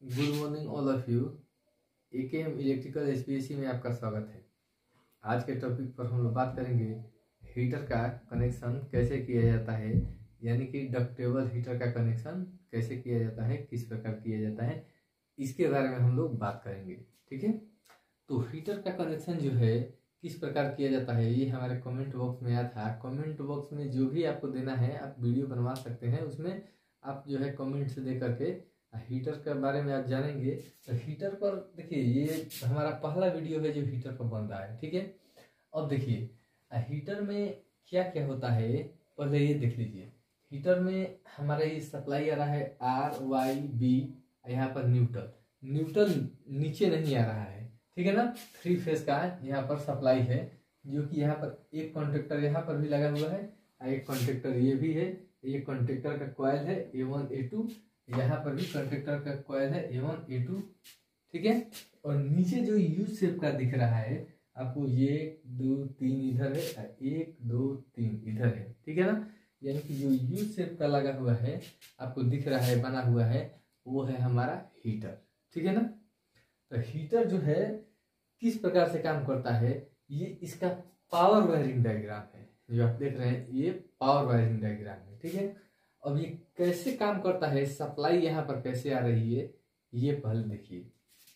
Good morning all of you. AKM electrical SPSC में आपका स्वागत है। आज के टॉपिक पर हम लोग बात करेंगे हीटर का कनेक्शन कैसे किया जाता है, यानी कि डक्टेबल हीटर का कनेक्शन कैसे किया जाता है, किस प्रकार किया जाता है, इसके बारे में हम लोग बात करेंगे। ठीक है, तो हीटर का कनेक्शन जो है किस प्रकार किया जाता है ये हमारे कमेंट बॉक्स में आया था। कमेंट बॉक्स में जो भी आपको देना है आप वीडियो बनवा सकते हैं, उसमें आप जो है कमेंट से दे करके हीटर के बारे में आप जानेंगे। तो हीटर पर देखिए, ये हमारा पहला वीडियो है जो हीटर पर बन रहा है। ठीक है, अब देखिए हीटर में क्या क्या होता है, पहले ये देख लीजिए। हीटर में हमारा ये सप्लाई आ रहा है RYB, यहाँ पर न्यूट्रल नीचे नहीं आ रहा है। ठीक है ना, 3 फेज का यहाँ पर सप्लाई है, जो कि यहाँ पर एक कॉन्ट्रेक्टर यहाँ पर भी लगा हुआ है, एक कॉन्ट्रेक्टर ये भी है, एक कॉन्ट्रेक्टर का कॉइल है A1 A2, यहाँ पर भी कॉन्ट्रेक्टर का कॉइल है A1 A2। ठीक है, और नीचे जो यू शेप का दिख रहा है आपको, ये 1 2 3 इधर है, 1 2 3 इधर है। ठीक है ना, यानी कि जो यू शेप का लगा हुआ है आपको दिख रहा है, बना हुआ है, वो है हमारा हीटर। ठीक है ना, तो हीटर जो है किस प्रकार से काम करता है, ये इसका पावर वायरिंग डायग्राम है जो आप देख रहे हैं, ये पावर वायरिंग डायग्राम है। ठीक है, अब ये कैसे काम करता है, सप्लाई यहाँ पर कैसे आ रही है, ये पहले देखिए।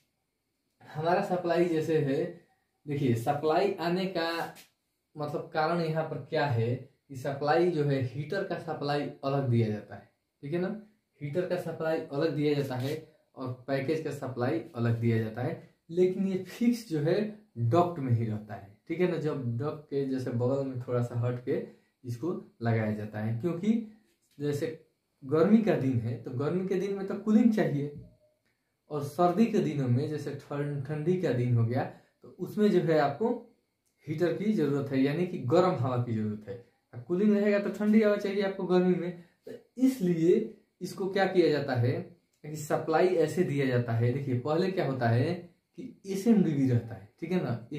हमारा सप्लाई जैसे है, देखिए सप्लाई आने का मतलब कारण यहाँ पर क्या है कि सप्लाई जो है हीटर का सप्लाई अलग दिया जाता है। ठीक है ना, हीटर का सप्लाई अलग दिया जाता है और पैकेज का सप्लाई अलग दिया जाता है, लेकिन ये फिक्स जो है डक्ट में ही रहता है। ठीक है ना, जब डक्ट के जैसे बगल में थोड़ा सा हट के इसको लगाया जाता है, क्योंकि जैसे गर्मी का दिन है तो गर्मी के दिन में तो कूलिंग चाहिए, और सर्दी के दिनों में जैसे ठंडी का दिन हो गया तो उसमें जो है आपको हीटर की जरूरत है, यानी कि गर्म हवा की जरूरत है। कूलिंग रहेगा तो ठंडी हवा चाहिए आपको गर्मी में, तो इसलिए इसको क्या किया जाता है कि सप्लाई ऐसे दिया जाता है। देखिए पहले क्या होता है कि SMDB रहता है। ठीक है ना,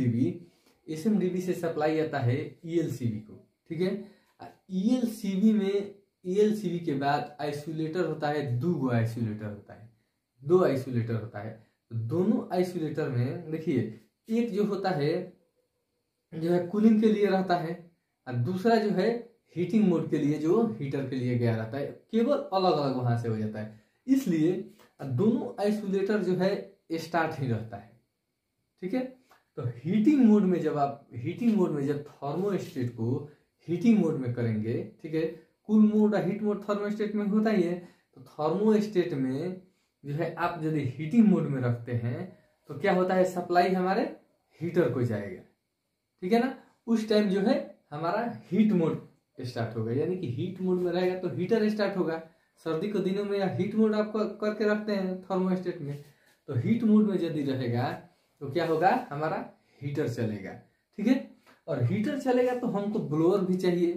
SMDB से सप्लाई आता है ELCB को। ठीक है, ELCB के बाद आइसोलेटर होता है, 2 आइसोलेटर होता है, 2 आइसोलेटर होता है। तो दोनों आइसोलेटर में देखिए, एक जो होता है जो है कूलिंग के लिए रहता है, और दूसरा जो है हीटिंग मोड के लिए, जो हीटर के लिए गया रहता है, केवल अलग अलग वहां से हो जाता है। इसलिए दोनों आइसोलेटर जो है स्टार्ट ही रहता है। ठीक है, तो हीटिंग मोड में जब थर्मोस्टेट को हीटिंग मोड में करेंगे, ठीक है, कूल मोड और हीट मोड थर्मोस्टेट में होता ही है, तो थर्मोस्टेट में जो है आप यदि हीटिंग मोड में रखते हैं तो क्या होता है, सप्लाई हमारे हीटर को जाएगा। ठीक है ना, उस टाइम जो है हमारा हीट मोड स्टार्ट होगा, यानी कि हीट मोड में रहेगा तो हीटर स्टार्ट होगा। सर्दी के दिनों में या हीट मोड आप करके रखते हैं थर्मोस्टेट में, तो हीट मोड में यदि रहेगा तो क्या होगा, हमारा हीटर चलेगा। ठीक है, और हीटर चलेगा तो हमको ब्लोअर भी चाहिए,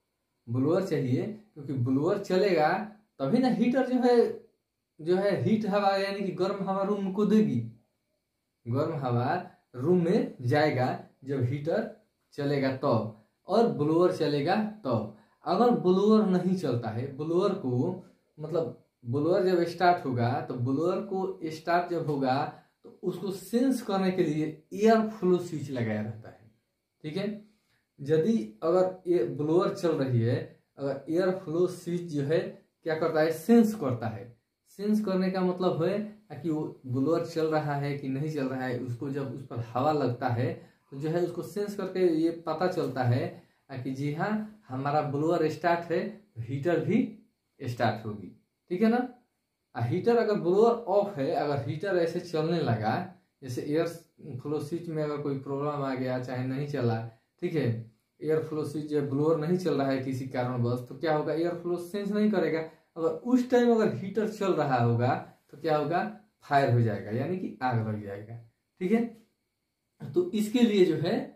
क्योंकि ब्लोअर चलेगा तभी ना हीटर जो है हीट हवा यानी कि गर्म हवा रूम को देगी, गर्म हवा रूम में जाएगा जब हीटर चलेगा तो, और ब्लोअर चलेगा तो। अगर ब्लोअर नहीं चलता है, ब्लोअर को मतलब ब्लोअर जब स्टार्ट होगा तो ब्लोअर को स्टार्ट जब होगा तो उसको सेंस करने के लिए एयर फ्लो स्विच लगाया रहता है। ठीक है, यदि अगर ये ब्लोअर चल रही है, अगर एयर फ्लो स्विच जो है क्या करता है, सेंस करता है। सेंस करने का मतलब है कि वो ब्लोअर चल रहा है कि नहीं चल रहा है, उसको जब उस पर हवा लगता है तो जो है उसको सेंस करके ये पता चलता है कि जी हाँ हमारा ब्लोअर स्टार्ट है, हीटर भी स्टार्ट होगी। ठीक है ना, हीटर अगर ब्लोअर ऑफ है, अगर हीटर ऐसे चलने लगा, जैसे एयर फ्लो स्विच में अगर कोई प्रॉब्लम आ गया, चाहे नहीं चला, ठीक है, एयर फ्लो स्विच जब ब्लोअर नहीं चल रहा है किसी कारणवश, तो क्या होगा, एयर फ्लो सेंस नहीं करेगा। अगर उस टाइम अगर हीटर चल रहा होगा तो क्या होगा, फायर हो जाएगा, यानी कि आग लग जाएगा। ठीक है, तो इसके लिए जो है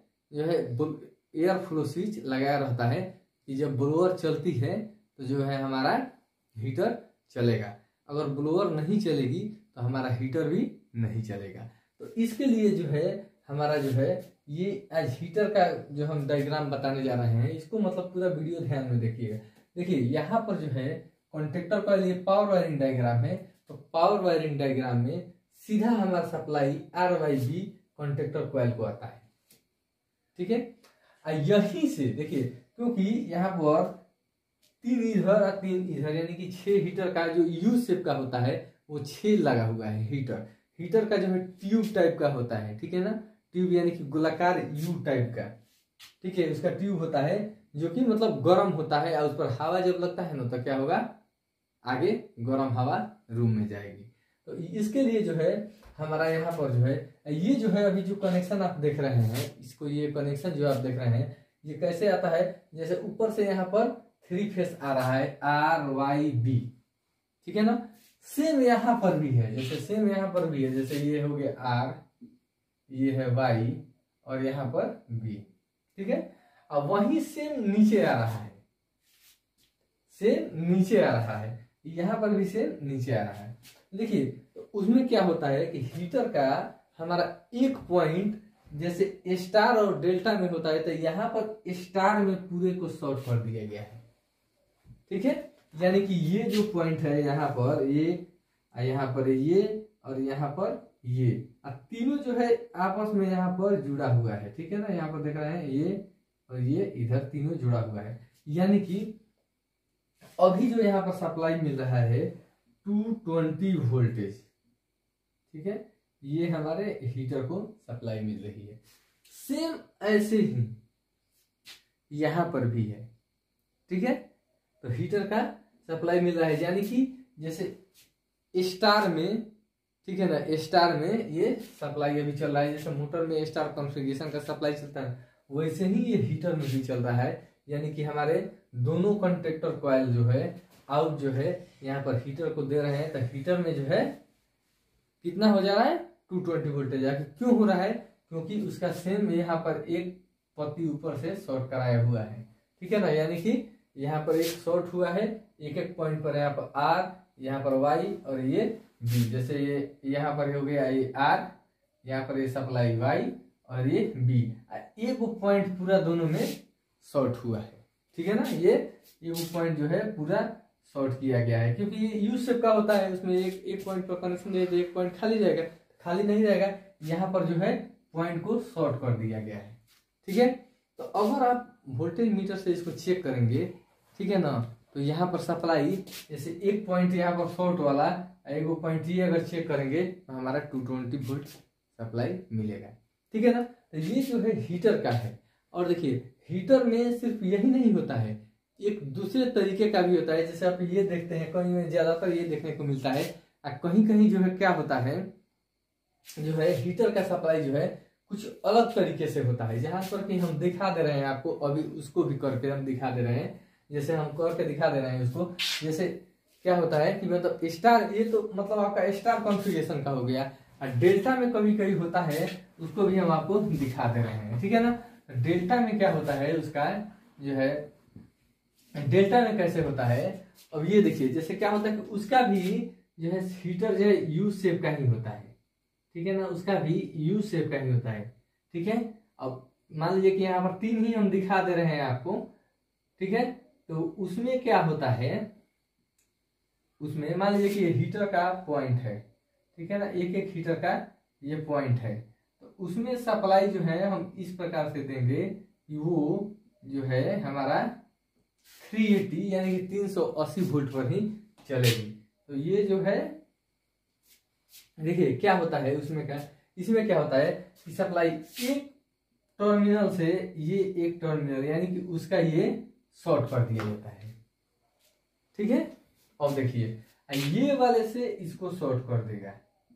एयर फ्लो स्विच लगाया रहता है कि जब ब्लोअर चलती है तो जो है हमारा हीटर चलेगा, अगर ब्लोअर नहीं चलेगी तो हमारा हीटर भी नहीं चलेगा। तो इसके लिए जो है हमारा जो है ये आज हीटर का जो हम डायग्राम बताने जा रहे हैं, इसको मतलब पूरा वीडियो ध्यान में देखिएगा। देखिए यहाँ पर जो है कॉन्ट्रेक्टर का लिए पावर वायरिंग डायग्राम है, तो पावर वायरिंग डायग्राम में सीधा हमारा सप्लाई R/B कॉन्टेक्टर कॉइल को आता है। ठीक है, यहीं से देखिए, क्योंकि यहाँ पर 3 इधर और 3 इधर, यानी कि 6 हीटर का जो यू शेप का होता है वो 6 लगा हुआ है। हीटर का जो है ट्यूब टाइप का होता है। ठीक है ना, ट्यूब यानी कि गोलाकार यू टाइप का। ठीक है, उसका ट्यूब होता है जो कि मतलब गर्म होता है, और उस पर हवा जब लगता है ना तो क्या होगा, आगे गर्म हवा रूम में जाएगी। तो इसके लिए जो है हमारा यहाँ पर जो है, ये जो है अभी जो कनेक्शन आप देख रहे हैं, इसको ये कनेक्शन जो आप देख रहे हैं ये कैसे आता है, जैसे ऊपर से यहाँ पर 3 फेस आ रहा है RYB। ठीक है ना, सेम यहाँ पर भी है, जैसे ये हो गया R, ये है Y और यहाँ पर B। ठीक है, अब वही सेम नीचे आ रहा है, यहाँ पर भी सेम नीचे आ रहा है। देखिए, तो उसमें क्या होता है कि हीटर का हमारा एक पॉइंट जैसे स्टार और डेल्टा में होता है, तो यहाँ पर स्टार में पूरे को शॉर्ट कर दिया गया है। ठीक है, यानी कि ये जो पॉइंट है यहाँ पर ये, यहाँ पर ये और यहाँ पर ये, तीनों जो है आपस में यहाँ पर जुड़ा हुआ है। ठीक है ना, यहाँ पर देख रहे हैं ये और ये इधर तीनों जुड़ा हुआ है, यानी कि अभी जो यहाँ पर सप्लाई मिल रहा है 220 वोल्टेज। ठीक है, ये हमारे हीटर को सप्लाई मिल रही है। सेम ऐसे ही यहाँ पर भी है। ठीक है, तो हीटर का सप्लाई मिल रहा है, यानी कि जैसे स्टार में, ठीक है ना, स्टार में ये सप्लाई अभी चल रहा है, जैसे मोटर में स्टार कॉन्फ़िगरेशन का सप्लाई चलता है वैसे ही ये हीटर में भी चल रहा है। यानी कि हमारे दोनों कॉन्टेक्टर कॉइल जो है आउट जो है यहाँ पर हीटर को दे रहे हैं, तो हीटर में जो है कितना हो जा रहा है, 220 वोल्टेज आके। क्यों हो रहा है, क्योंकि उसका सेम यहाँ पर एक पत्ती ऊपर से शॉर्ट कराया हुआ है। ठीक है ना, यानी कि यहाँ पर एक शॉर्ट हुआ है, एक पॉइंट पर, यहाँ पर R, यहाँ पर Y और ये B। जैसे ये यहाँ पर हो गया ये R, यहाँ पर ये सप्लाई Y और ये B, एक पॉइंट पूरा दोनों में शॉर्ट हुआ है। ठीक है ना, ये वो पॉइंट जो है पूरा शॉर्ट किया गया है, क्योंकि ये यू शेप का होता है, उसमें एक पॉइंट पर कनेक्शन दे तो एक पॉइंट खाली रहेगा, खाली नहीं रहेगा, यहाँ पर जो है पॉइंट को शॉर्ट कर दिया गया है। ठीक है, तो अगर आप वोल्टेज मीटर से इसको चेक करेंगे, ठीक है ना, तो यहाँ पर सप्लाई जैसे एक पॉइंट यहाँ पर शॉर्ट वाला, एक पॉइंट ये अगर चेक करेंगे तो हमारा 220 वोल्ट सप्लाई मिलेगा। ठीक है ना, तो ये जो है हीटर का है। और देखिए, हीटर में सिर्फ यही नहीं होता है, एक दूसरे तरीके का भी होता है। जैसे आप ये देखते हैं, कहीं में ज्यादातर ये देखने को मिलता है, कहीं कहीं जो है क्या होता है, जो है हीटर का सप्लाई जो है कुछ अलग तरीके से होता है। जहां पर कि हम दिखा दे रहे हैं आपको, अभी उसको भी करके हम दिखा दे रहे हैं, जैसे हम करके दिखा दे रहे हैं उसको। जैसे क्या होता है कि मतलब स्टार, ये तो मतलब आपका स्टार कॉन्फ़िगरेशन का हो गया, और डेल्टा में कभी कभी होता है, उसको भी हम आपको दिखा दे रहे हैं। ठीक है ना, डेल्टा में क्या होता है, उसका जो है डेल्टा में कैसे होता है, अब ये देखिए, जैसे क्या होता है कि उसका भी जो है हीटर जो है यू शेप का ही होता है। ठीक है ना, उसका भी यू शेप का ही होता है। ठीक है, अब मान लीजिए कि यहाँ पर 3 ही हम दिखा दे रहे हैं आपको। ठीक है, तो उसमें क्या होता है, उसमें मान लीजिए कि ये हीटर का पॉइंट है। ठीक है ना, एक हीटर का ये पॉइंट है, तो उसमें सप्लाई जो है हम इस प्रकार से देंगे कि वो जो है हमारा 380 यानी कि 380 वोल्ट पर ही चलेगी। तो ये जो है देखिए क्या होता है उसमें इसमें क्या होता है कि सप्लाई एक टर्मिनल से ये एक टर्मिनल, यानी कि उसका ये शॉर्ट कर दिया जाता है। ठीक है, अब देखिए ये वाले से इसको शॉर्ट कर देगा।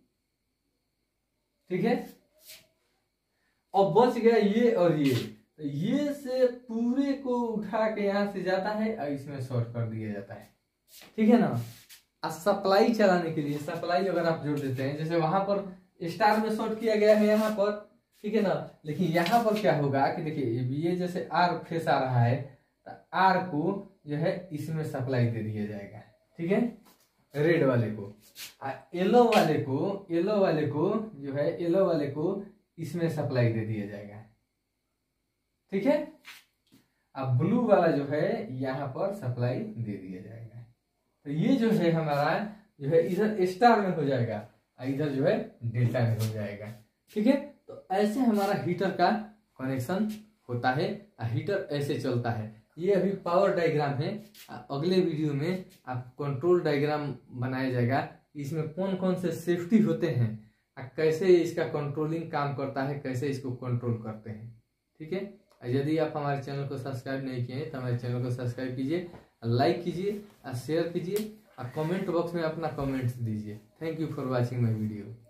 ठीक है, अब बच गया ये और ये से पूरे को उठा के यहां से जाता है और इसमें शॉर्ट कर दिया जाता है। ठीक है ना, सप्लाई चलाने के लिए सप्लाई अगर आप जोड़ देते हैं, जैसे वहां पर स्टार में शॉर्ट किया गया है यहाँ पर, ठीक है ना, लेकिन यहाँ पर क्या होगा कि देखिए ये जैसे आर फेस आ रहा है, तो आर को जो है इसमें सप्लाई दे दिया जाएगा। ठीक है, रेड वाले को, येलो वाले को जो है येलो वाले को इसमें सप्लाई दे दिया जाएगा। ठीक है, अब ब्लू वाला जो है यहाँ पर सप्लाई दे दिया जाएगा। तो ये जो है हमारा जो है इधर स्टार में हो जाएगा और इधर जो है डेल्टा में हो जाएगा। ठीक है, तो ऐसे हमारा हीटर का कनेक्शन होता है। हीटर ऐसे चलता है। ये अभी पावर डायग्राम है। अगले वीडियो में आप कंट्रोल डायग्राम बनाया जाएगा, इसमें कौन कौन से सेफ्टी होते हैं, कैसे इसका कंट्रोलिंग काम करता है, कैसे इसको कंट्रोल करते हैं। ठीक है, यदि आप हमारे चैनल को सब्सक्राइब नहीं किए हैं तो हमारे चैनल को सब्सक्राइब कीजिए, लाइक कीजिए, शेयर कीजिए और कमेंट बॉक्स में अपना कमेंट्स दीजिए। Thank you for watching my video.